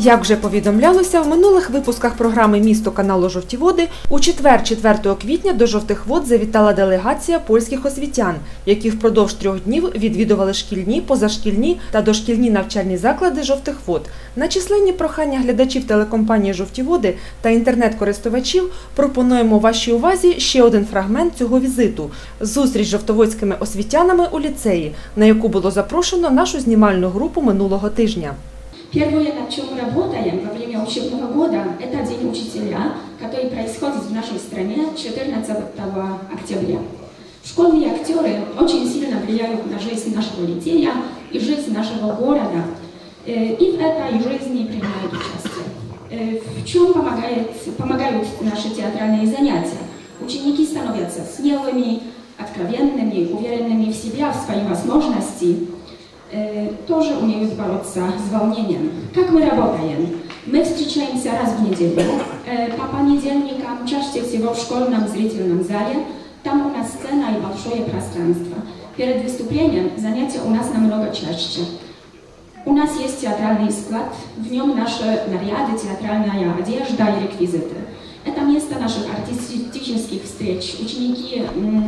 Як вже повідомлялося, в минулих випусках програми «Місто каналу Жовті води» у четвер, 4 квітня, до Жовтих вод завітала делегація польських освітян, які впродовж 3 днів відвідували шкільні, позашкільні та дошкільні навчальні заклади Жовтих вод. На численні прохання глядачів телекомпанії «Жовті води» та інтернет-користувачів пропонуємо вашій увазі ще один фрагмент цього візиту – зустріч з жовтоводськими освітянами у ліцеї, на яку було запрошено нашу знімальну групу минулого тижня. Первое, над чем мы работаем во время учебного года, это День учителя, который происходит в нашей стране 14 октября. Школьные актеры очень сильно влияют на жизнь нашего лицея и жизнь нашего города, и в этой жизни принимают участие. В чем помогают наши театральные занятия? Ученики становятся смелыми, откровенными, уверенными в себе, в свои возможности, тоже умеют бороться с волнением. Как мы работаем? Мы встречаемся раз в неделю, по понедельникам, чаще всего в школьном зрительном зале. Там у нас сцена и большое пространство. Перед выступлением занятия у нас намного чаще. У нас есть театральный склад, в нем наши наряды, театральная одежда и реквизиты. Это место наших артистических встреч. Ученики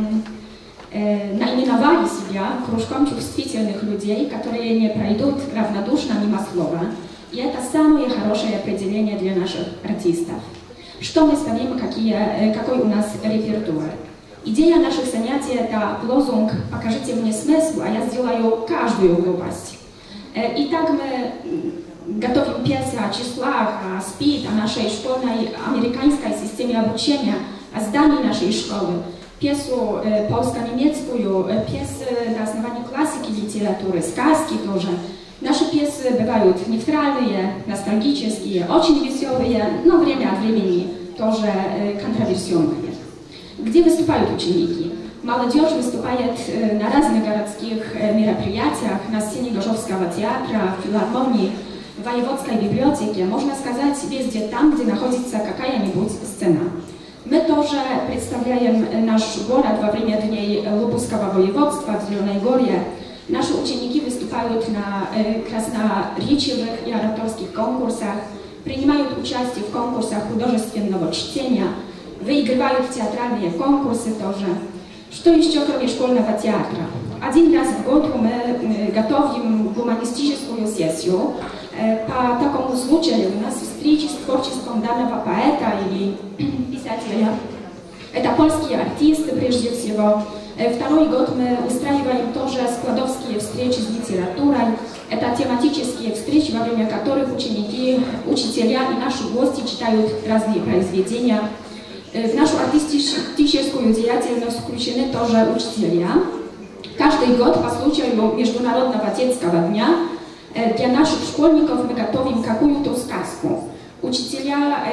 наименовали себя кружком чувствительных людей, которые не пройдут равнодушно мимо слова. И это самое хорошее определение для наших артистов. Что мы ставим, какой у нас репертуар? Идея наших занятий – это лозунг «Покажите мне смысл, а я сделаю каждую глупость». И так мы готовим пьесы о числах, о СПИД, о нашей школьной американской системе обучения, о здании нашей школы. Пьесу польско-немецкую, пьесы на основании классики литературы, сказки тоже. Наши пьесы бывают нейтральные, ностальгические, очень веселые, но время от времени тоже контроверсионные. Где выступают ученики? Молодежь выступает на разных городских мероприятиях, на сцене Гоrzowskiego театра, в филармонии, в воеводской библиотеке, можно сказать, везде там, где находится какая-нибудь сцена. Мы тоже представляем наш город во время Дней Лубusского воеводства в Зеленой Горе. Наши ученики выступают на красноречивых и ораторских конкурсах, принимают участие в конкурсах художественного чтения, выигрывают театральные конкурсы тоже. Что еще, кроме школьного театра? Один раз в год мы готовим гуманистическую сессию. По такому случаю у нас встречи с творчеством данного поэта или писателя. Это польские артисты прежде всего. Второй год мы устраиваем тоже складовские встречи с литературой. Это тематические встречи, во время которых ученики, учителя и наши гости читают разные произведения. В нашу артистическую деятельность включены тоже учителя. Каждый год по случаю Международного детского дня для наших школьников мы готовим какую-то сказку. Учителя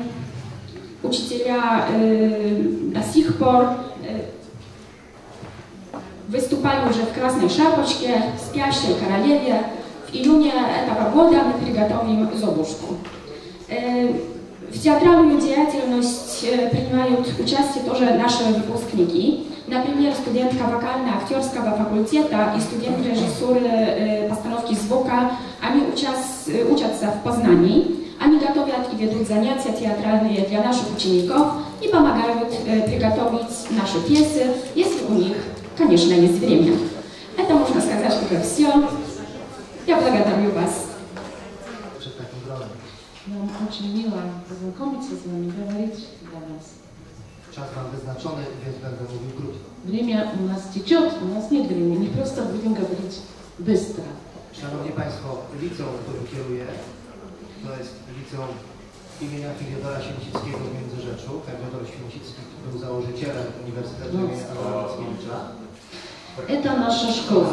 до сих пор выступали уже в «Красной шапочке», «Спящей королеве». В июне этого года мы приготовим «Золушку». В театральную деятельность принимают участие тоже наши выпускники. Например, студентка вокально-актерского факультета и студент режиссуры постановки звука, они учатся в Познании. Они готовят и ведут занятия театральные для наших учеников и помогают приготовить наши пьесы, если у них, конечно, есть время. Это, можно сказать, уже все. Я благодарю вас. Нам очень мило познакомиться с вами, говорить для вас. Czas mam wyznaczony, więc będę mówił krótko. Время у нас течет, у нас нет времени, просто будем говорить быстро. Szanowni Państwo, liceum, którym kieruję, to jest liceum imienia Filiodora Święcickiego w Międzyrzeczu. Fiodor Święcicki był założycielem Uniwersytetu imienia Adama Mickiewicza. Это наша школа.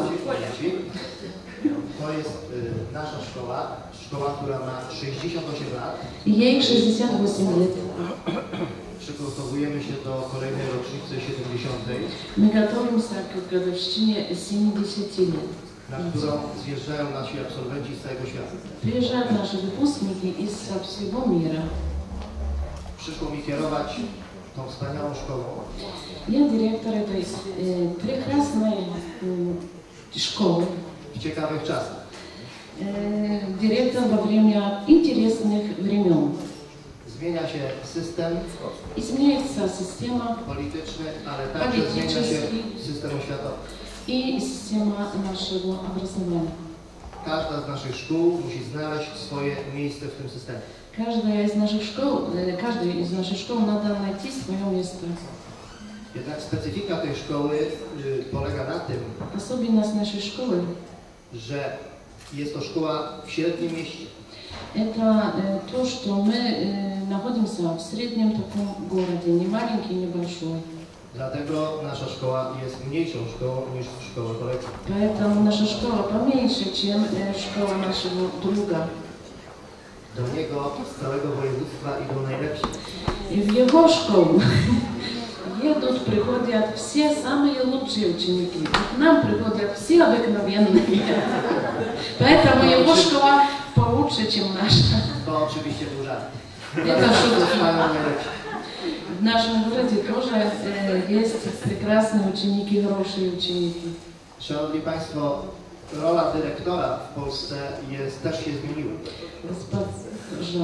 To jest nasza szkoła, która ma 68 lat. Ей 68 лет. Przygotowujemy się do kolejnej rocznicy 70. Мы готовимся к годовщине 70 лет. Na którą zjeżdżają nasi absolwenci z całego świata. Приезжают наши выпускники из всего мира. Przyszło mi kierować tą wspaniałą szkołą. Я директор этой прекрасной школы. W ciekawych czasach. директор во время интересных времен. Zmienia się system Изменяется система polityczny, ale także zmienia się system oświatowy. и система нашего образования. Każda z naszych szkół musi znaleźć swoje miejsce w tym systemie. Каждая из наших школ надо найти свое место. Jednak specyfika tej szkoły polega na tym, Особенность нашей школы że jest to szkoła w średnim mieście. это то, что мы находимся в среднем таком городе, не маленький, не большой. Dlatego nasza szkoła jest mniejszą szkołą niż szkoła kolegi. Поэтому наша школа поменьше, чем школа нашего друга. Do niego z całego województwa idą najlepsi. И в его школу едут, приходят все самые лучшие ученики. К нам приходят все обыкновенные. Поэтому его школа получше, чем наша. To oczywiście był żart. Это шутка. Mają najlepsi. В нашем городе тоже есть прекрасные ученики, хорошие ученики. Szanowni Państwo, rola dyrektora w Polsce też się zmieniła. Госпожа,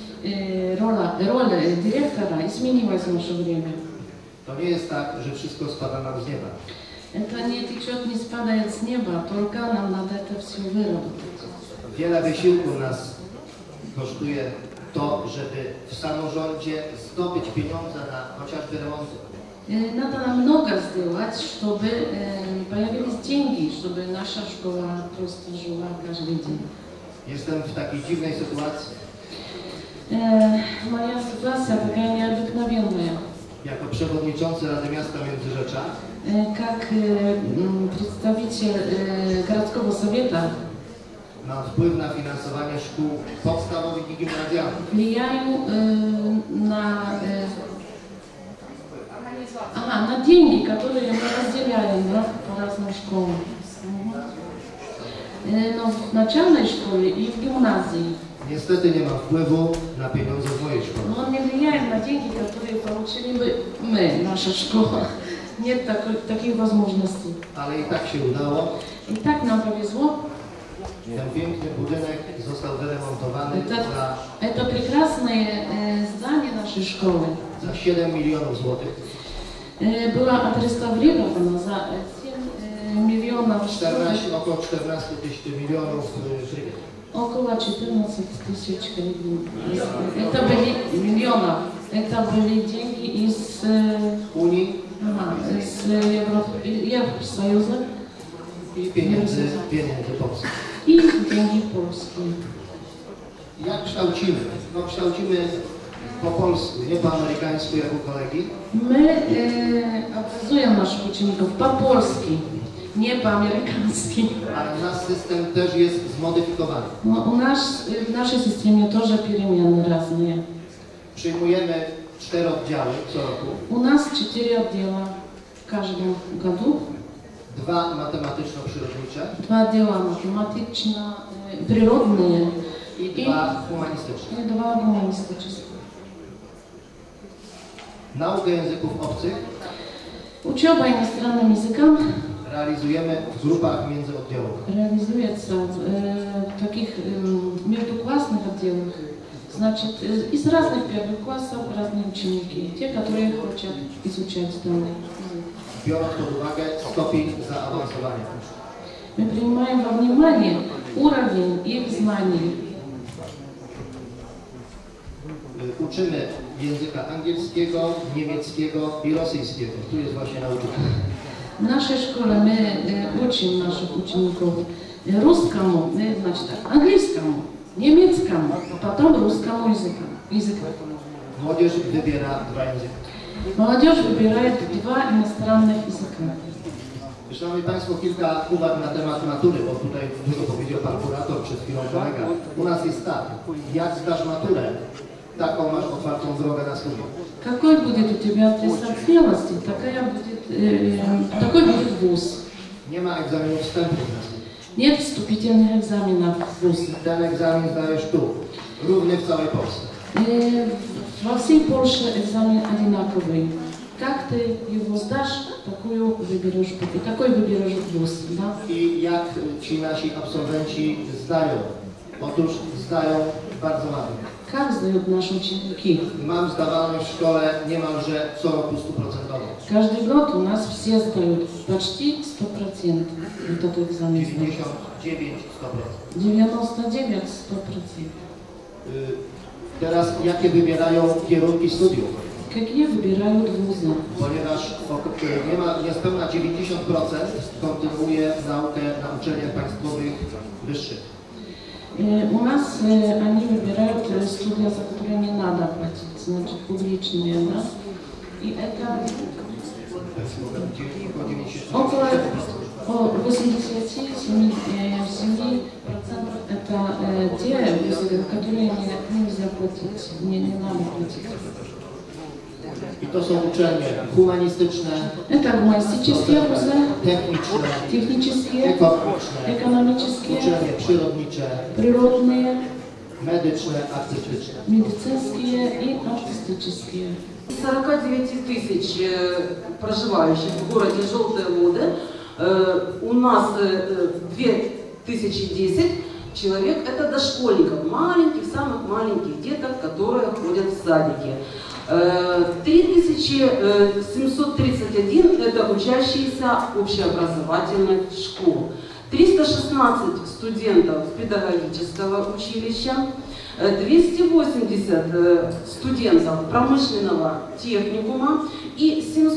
роль директора изменилась в наше время. To nie jest tak, że wszystko spada nam z nieba. Это не течет, не спадает с неба, только нам надо это все выработать. Wiele wysiłku nas kosztuje to, żeby w samorządzie zdobyć pieniądze na chociażby remonty. Надо нам много сделать, чтобы появились деньги, чтобы наша школа просто жила каждый день. Jestem w takiej dziwnej sytuacji. Моя ситуация такая необыкновенная. Jako przewodniczący Rady Miasta Międzyrzecza Как представитель городского совета mam wpływ na finansowanie szkół podstawowych i gimnazjalnych. влияю на деньги, которые мы разделяем по разным школам. Но в начальной школе и в гимназии. Niestety nie mam wpływu na pieniądze w mojej szkole. Но он не влияет на деньги, которые получили бы мы, наша школа. Нет таких возможностей. Ale i tak się udało. И так нам повезло. Ten piękny budynek został wyremontowany Это прекрасное здание нашей школы. za 7 milionów złotych. Было отреставрировано за 7 миллионов, Około 14 milionów hrybiet. около 14 тысяч гривен. Это были миллионов. Это были деньги из Unii Евросоюза i pieniędzy polskich. и деньги польские. Jak kształcimy? No kształcimy po polsku, nie po amerykańsku jak u kolegi. Мы образуем наших учеников по-польски, не по-американски. Ale nasz system też jest zmodyfikowany. Но в нашей системе тоже перемены разные. Przyjmujemy 4 oddziały co roku. У нас 4 отдела в каждом году. 2 matematyczno-przyrodnicze 2 отдела математично, природные i 2 humanistyczne. и 2 гуманистические. Naukę języków obcych Учеба иностранным языкам realizujemy w grupach międzyoddziałowych. реализуется в таких междуклассных отделах. Значит, из разных первых классов разные ученики, те, которые хотят изучать данный язык. Biorąc pod uwagę stopień zaawansowania. Мы принимаем во внимание уровень их знаний. Uczymy języka angielskiego, niemieckiego i rosyjskiego. Tu jest właśnie nauczyciel. В нашей школе мы учим наших учеников русскому, значит, английскому, немецкому, а потом русскому языку. Młodzież wybiera 2 języki. Молодежь выбирает 2 иностранных языка. Szanowni Państwo, kilka uwag na temat matury, bo tutaj dużo powiedział Pan Kurator, przed chwilą kolega. U nas jest tak, jak zdasz maturę, taką masz otwartą drogę na studia. Какой будет у тебя аттестат зрелости, такой будет вуз. Nie ma egzaminu wstępnych na studia. Нет вступительных экзаменов в вуз. Ten egzamin zdajesz tu, równy w całej Polsce. Во всей Польше экзамен одинаковый. Как ты его сдашь, такой выберешь вуз. Да? I jak ci nasi absolwenci zdają? Otóż zdają bardzo ładnie. Как сдают наши ученики? Mam zdawalność w szkole niemalże co roku 100%. Каждый год у нас все сдают почти 100% этот экзамен. 99-100%. Teraz jakie wybierają kierunki studiów? Какие выбирают вузы? Ponieważ niespełna 90% kontynuuje naukę na uczelniach państwowych wyższych. У нас они выбирают студии, за которые не надо платить, значит, публичные, да? И это около 87% это те вузы, которые нельзя платить, не надо платить. I to są uczelnie humanistyczne, Это гуманистические вузы, techniczne, технические, ekonomiczne, uczelnie przyrodnicze, природные, medyczne, artystyczne. медицинские и артистические. 49 тысяч проживающих в городе Желтые Воды, у нас 2010 человек, это дошкольников, маленьких, самых маленьких деток, которые ходят в садики. 3731 это учащиеся общеобразовательных школ. 316 студентов педагогического училища, 280 студентов промышленного техникума и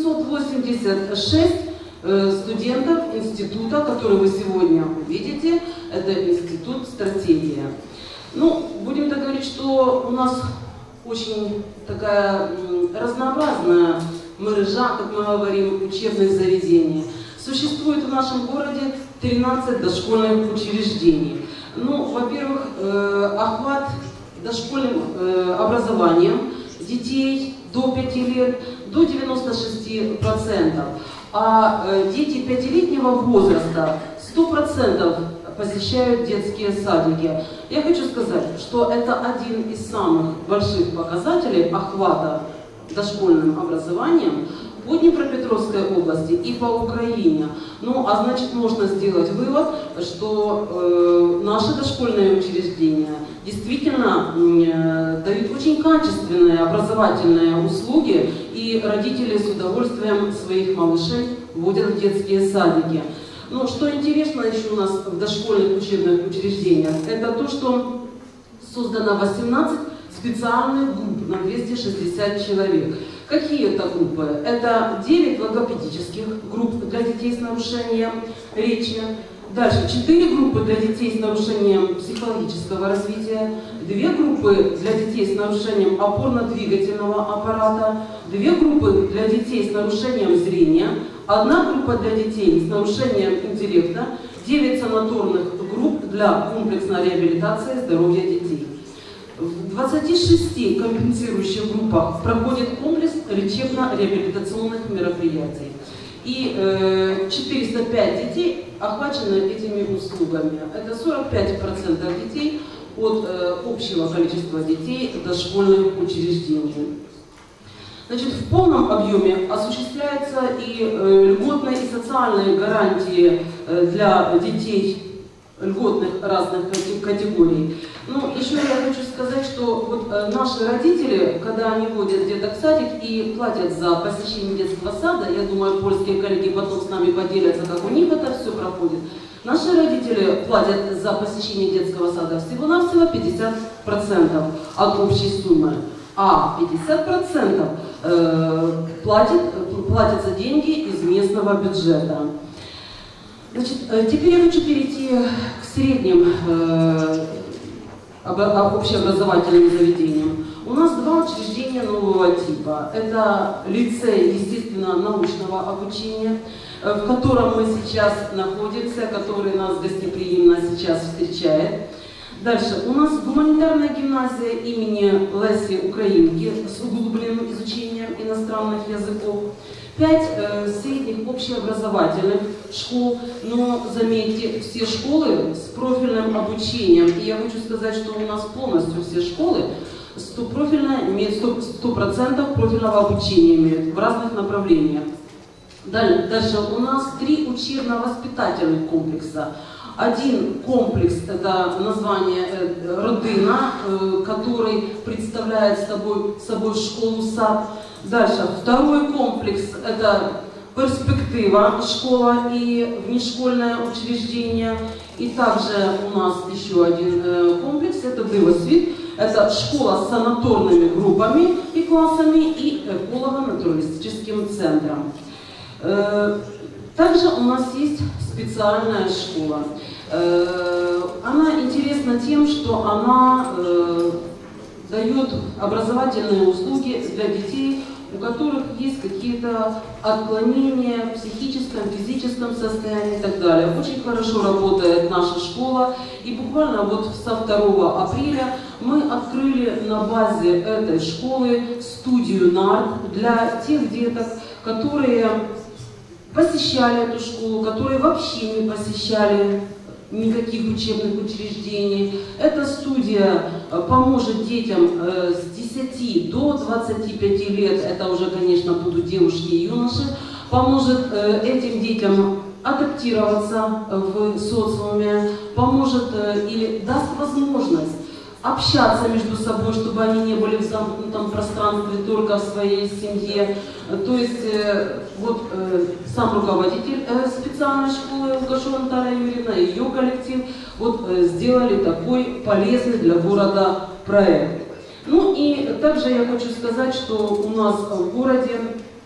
786 студентов института, который вы сегодня увидите, это институт стратегия. Ну, будем так говорить, что у нас очень такая разнообразная мережа, как мы говорим, учебных заведений. Существует в нашем городе 13 дошкольных учреждений. Ну, во-первых, охват дошкольным образованием детей до 5 лет до 96%, а дети 5-летнего возраста 100% посещают детские садики. Я хочу сказать, что это один из самых больших показателей охвата дошкольным образованием по Днепропетровской области и по Украине. Ну, а значит, можно сделать вывод, что наши дошкольные учреждения действительно дают очень качественные образовательные услуги, и родители с удовольствием своих малышей водят в детские садики. Но что интересно еще у нас в дошкольных учебных учреждениях, это то, что создано 18 специальных групп на 260 человек. Какие это группы? Это 9 логопедических групп для детей с нарушением речи. Дальше 4 группы для детей с нарушением психологического развития, 2 группы для детей с нарушением опорно-двигательного аппарата, 2 группы для детей с нарушением зрения, 1 группа для детей с нарушением интеллекта, 9 санаторных групп для комплексной реабилитации здоровья детей. В 26 компенсирующих группах проходит комплекс лечебно-реабилитационных мероприятий. И 405 детей охвачены этими услугами. Это 45% детей от общего количества детей дошкольных учреждений. Значит, в полном объеме осуществляются и льготные и социальные гарантии для детей льготных разных категорий. Ну, еще я хочу сказать, что вот наши родители, когда они водят деток в садик и платят за посещение детского сада, я думаю, польские коллеги потом с нами поделятся, как у них это все проходит. Наши родители платят за посещение детского сада всего-навсего 50% от общей суммы, а 50% платятся деньги из местного бюджета. Значит, теперь я хочу перейти к средним общеобразовательным заведениям. У нас 2 учреждения нового типа. Это лицей естественно-научного обучения, в котором мы сейчас находимся, который нас гостеприимно сейчас встречает. Дальше. У нас гуманитарная гимназия имени Леси Украинки с углубленным изучением иностранных языков. 5 средних общеобразовательных школ, но, заметьте, все школы с профильным обучением. И я хочу сказать, что у нас полностью все школы 100% профильного обучения имеют в разных направлениях. Дальше у нас 3 учебно-воспитательных комплекса. Один комплекс – это название «Родина», который представляет собой школу-сад. Дальше второй комплекс – это «Перспектива», школа и внешкольное учреждение. И также у нас еще один комплекс – это «Дивосвіт». Это школа с санаторными группами и классами и эколого-натуралистическим центром. Также у нас есть специальная школа. Она интересна тем, что она дает образовательные услуги для детей, у которых есть какие-то отклонения в психическом, физическом состоянии и так далее. Очень хорошо работает наша школа, и буквально вот со 2 апреля мы открыли на базе этой школы студию НАРТ для тех деток, которые посещали эту школу, которые вообще не посещали никаких учебных учреждений. Эта студия поможет детям с 10 до 25 лет, это уже, конечно, будут девушки и юноши, поможет этим детям адаптироваться в социуме, поможет или даст возможность общаться между собой, чтобы они не были в замкнутом пространстве только в своей семье. То есть вот сам руководитель специальной школы Лукашова Наталья Юрьевна и ее коллектив вот сделали такой полезный для города проект. Ну и также я хочу сказать, что у нас в городе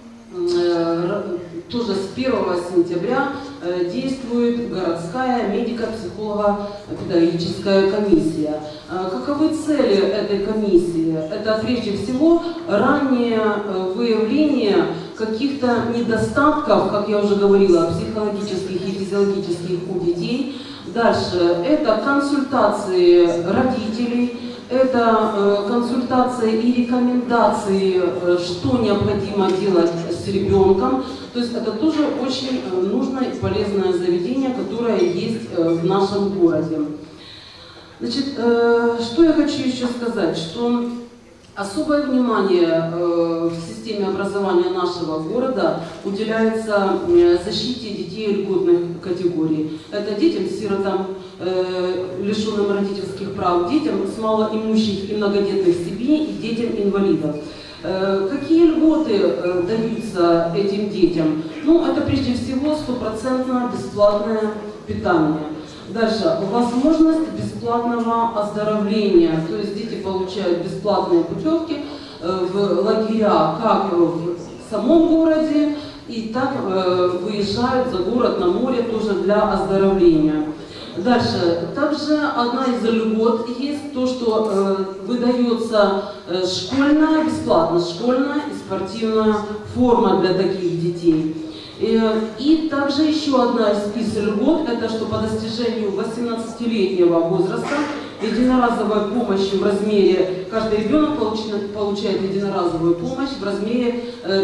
тоже с 1 сентября действует городская медико-психолого-педагогическая комиссия. Каковы цели этой комиссии? Это прежде всего раннее выявление каких-то недостатков, как я уже говорила, психологических и физиологических у детей. Дальше это консультации родителей, это консультации и рекомендации, что необходимо делать с ребенком. То есть это тоже очень нужное и полезное заведение, которое есть в нашем городе. Значит, что я хочу еще сказать, что особое внимание в системе образования нашего города уделяется защите детей льготных категорий. Это детям-сиротам, лишенным родительских прав, детям с малоимущих и многодетных семей и детям-инвалидов. Какие льготы даются этим детям? Ну, это прежде всего 100% бесплатное питание. Дальше, возможность бесплатного оздоровления, то есть дети получают бесплатные путевки в лагеря, как в самом городе, и так выезжают за город на море тоже для оздоровления. Дальше, также одна из льгот есть то, что выдается школьная, бесплатно школьная и спортивная форма для таких детей. И также еще одна из льгот, это что по достижению 18-летнего возраста единоразовая помощь в размере, каждый ребенок получает единоразовую помощь в размере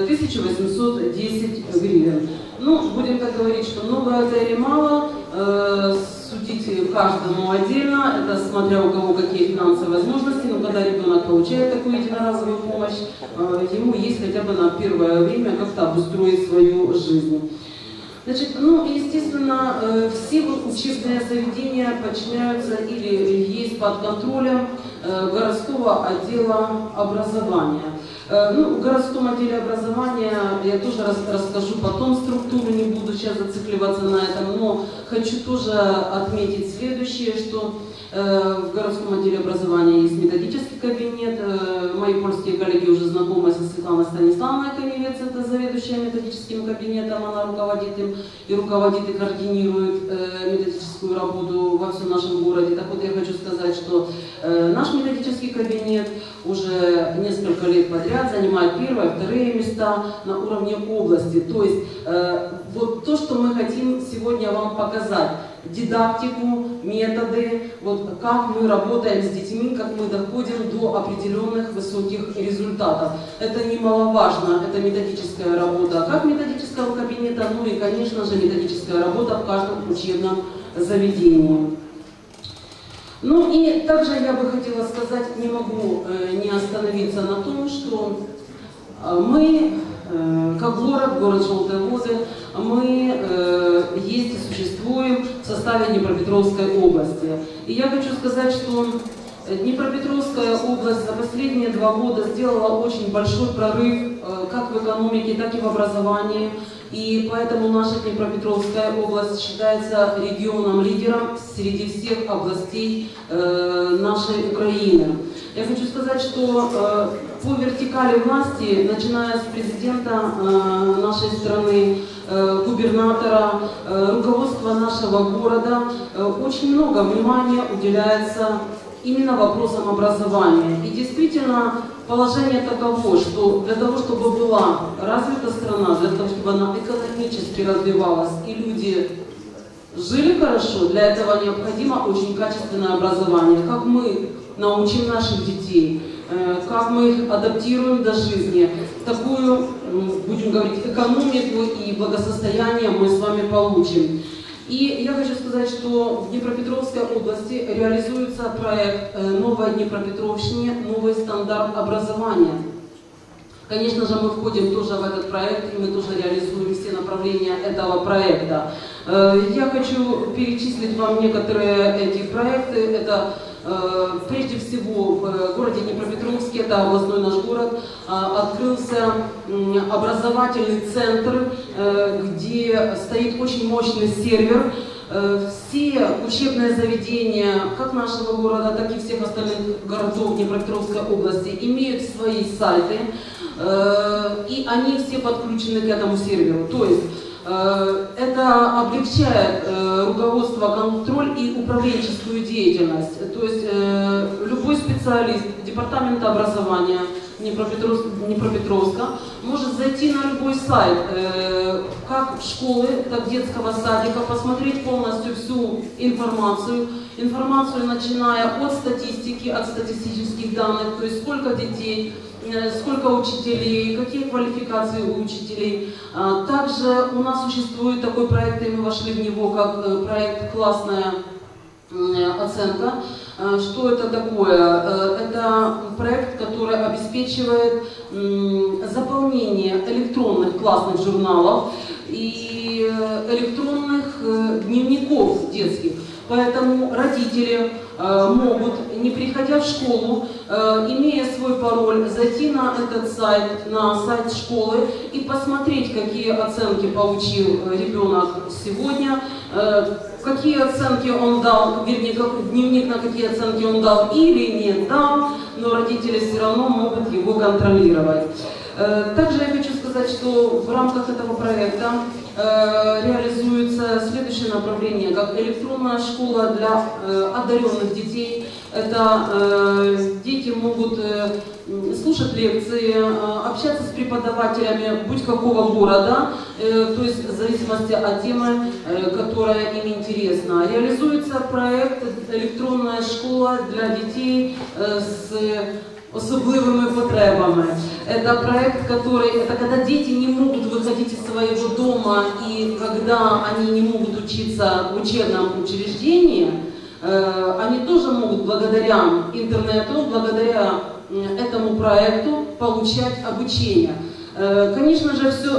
1810 гривен. Ну, будем так говорить, что много это или мало, судите каждому отдельно, это смотря у кого какие финансовые возможности, но когда ребенок получает такую единоразовую помощь, ему есть хотя бы на первое время как-то обустроить свою жизнь. Значит, ну, естественно, все учебные заведения подчиняются или есть под контролем городского отдела образования. Ну, в городском отделе образования я тоже расскажу потом структуру, не буду сейчас зацикливаться на этом, но хочу тоже отметить следующее, что в городском отделе образования есть методический кабинет. Мои польские коллеги уже знакомы со Светланой Станиславовной Коневец, это заведующая методическим кабинетом, она руководит им и координирует методическую работу во всем нашем городе. Так вот, я хочу сказать, что наш методический кабинет уже несколько лет подряд занимает первые, вторые места на уровне области. То есть вот то, что мы хотим сегодня вам показать, дидактику, методы, вот как мы работаем с детьми, как мы доходим до определенных высоких результатов. Это немаловажно, это методическая работа как методического кабинета, ну и, конечно же, методическая работа в каждом учебном заведении. Ну и также я бы хотела сказать, не могу не остановиться на том, что мы как город Желтые Воды, мы есть и существуем в составе Днепропетровской области. И я хочу сказать, что Днепропетровская область за последние 2 года сделала очень большой прорыв как в экономике, так и в образовании. И поэтому наша Днепропетровская область считается регионом-лидером среди всех областей нашей Украины. Я хочу сказать, что по вертикали власти, начиная с президента нашей страны, губернатора, руководства нашего города, очень много внимания уделяется именно вопросам образования. И действительно, положение таково, что для того, чтобы была развита страна, для того, чтобы она экономически развивалась и люди жили хорошо, для этого необходимо очень качественное образование. Как мы научим наших детей, как мы их адаптируем до жизни, такую, будем говорить, экономику и благосостояние мы с вами получим. И я хочу сказать, что в Днепропетровской области реализуется проект «Новая Днепропетровщина. Новый стандарт образования». Конечно же, мы входим тоже в этот проект, и мы тоже реализуем все направления этого проекта. Я хочу перечислить вам некоторые эти проекты. Это прежде всего в городе Днепропетровске, это областной наш город, открылся образовательный центр, где стоит очень мощный сервер. Все учебные заведения, как нашего города, так и всех остальных городов Днепропетровской области, имеют свои сайты, и они все подключены к этому серверу. То есть это облегчает руководство, контроль и управленческую деятельность. То есть любой специалист департамента образования Днепропетровска может зайти на любой сайт, как школы, так детского садика, посмотреть полностью всю информацию, начиная от статистики, от статистических данных, то есть сколько детей, сколько учителей, какие квалификации у учителей. Также у нас существует такой проект, и мы вошли в него как проект «Классная оценка». Что это такое? Это проект, который обеспечивает заполнение электронных классных журналов и электронных дневников детских. Поэтому родители могут, не приходя в школу, имея свой пароль, зайти на этот сайт, на сайт школы и посмотреть, какие оценки получил ребенок сегодня, какие оценки он дал, вернее, дневник на какие оценки он дал или не дал, но родители все равно могут его контролировать. Также я хочу сказать, что в рамках этого проекта реализуется следующее направление, как электронная школа для одаренных детей. Это дети могут слушать лекции, общаться с преподавателями будь какого города, то есть в зависимости от темы, которая им интересна. Реализуется проект «Электронная школа для детей с особливими потребами». Это проект, это когда дети не могут выходить из своего дома, и когда они не могут учиться в учебном учреждении, они тоже могут благодаря интернету, благодаря этому проекту получать обучение. Конечно же, все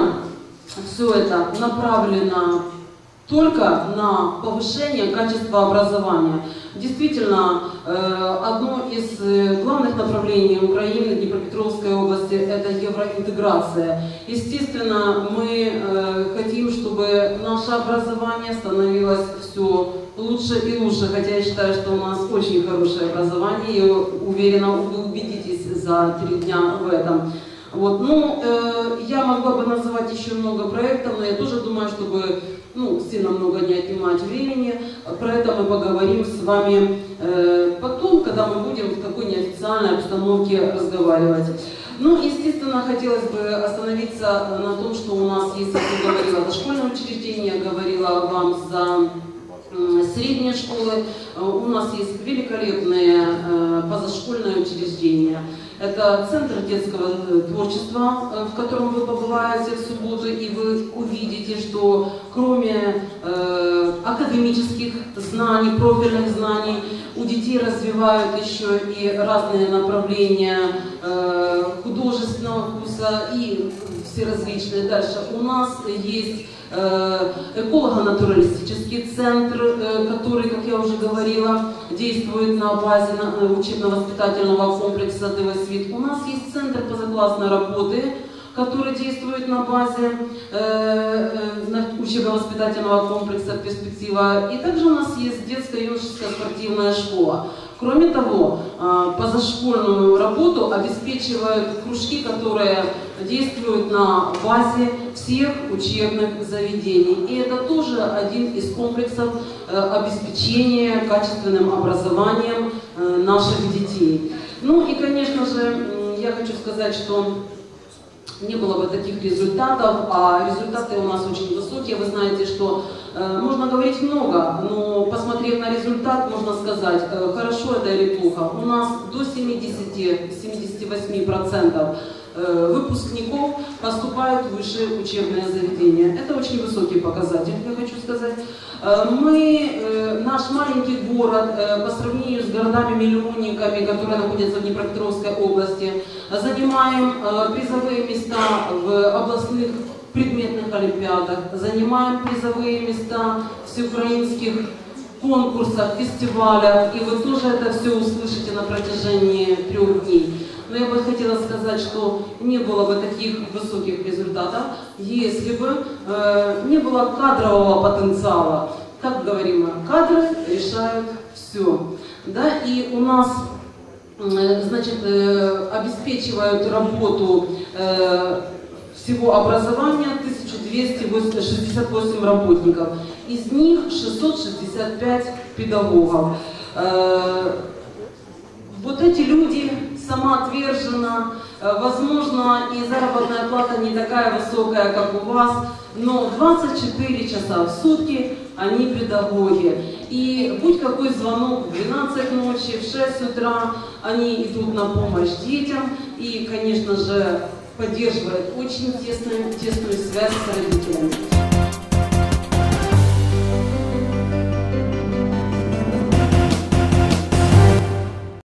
это направлено только на повышение качества образования. Действительно, одно из главных направлений Украины, Днепропетровской области, это евроинтеграция. Естественно, мы хотим, чтобы наше образование становилось все лучше и лучше, хотя я считаю, что у нас очень хорошее образование, и уверена, вы убедитесь за 3 дня в этом. Вот. Я могла бы называть еще много проектов, но я тоже думаю, чтобы сильно много не отнимать времени. Про это мы поговорим с вами потом, когда мы будем в такой неофициальной обстановке разговаривать. Естественно, хотелось бы остановиться на том, что у нас есть, как я говорила, дошкольное учреждение, говорила вам за средние школы. У нас есть великолепные позашкольные учреждения. Это Центр детского творчества, в котором вы побываете в субботу, и вы увидите, что кроме академических знаний, профильных знаний. У детей развивают еще и разные направления художественного вкуса и все различные. Дальше у нас есть эколого-натуралистический центр, который, как я уже говорила, действует на базе учебно-воспитательного комплекса «Девосвит». У нас есть центр позаклассной работы, который действует на базе учебно-воспитательного комплекса «Перспектива». И также у нас есть детская юношеская спортивная школа. Кроме того, позашкольную работу обеспечивают кружки, которые действуют на базе всех учебных заведений. И это тоже один из комплексов обеспечения качественным образованием наших детей. Ну и, конечно же, я хочу сказать, что не было бы таких результатов, а результаты у нас очень высокие. Вы знаете, что можно говорить много, но посмотрев на результат, можно сказать, хорошо это или плохо. У нас до 70-78% выпускников поступают в высшие учебные заведения. Это очень высокий показатель, я хочу сказать. Наш маленький город, по сравнению с городами-миллионниками, которые находятся в Днепропетровской области, занимаем призовые места в областных предметных олимпиадах, занимаем призовые места в всеукраинских конкурсах, фестивалях, и вы тоже это все услышите на протяжении 3 дней. Но я бы хотела сказать, что не было бы таких высоких результатов, если бы не было кадрового потенциала. Как говорим мы, кадры решают все. Да? И у нас, значит, обеспечивают работу всего образования 1268 работников. Из них 665 педагогов. Вот эти люди самоотверженно, возможно, и заработная плата не такая высокая, как у вас, но 24 часа в сутки они педагоги. И будь какой звонок в 12 ночи, в 6 утра, они идут на помощь детям и, конечно же, поддерживают очень тесную связь с родителями.